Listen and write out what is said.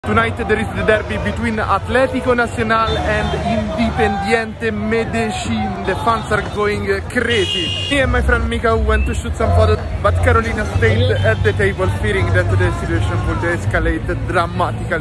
Tonight there is the derby between Atlético Nacional and Independiente Medellin. The fans are going crazy. Me and my friend Mika went to shoot some photos, but Carolina stayed at the table fearing that the situation would escalate dramatically.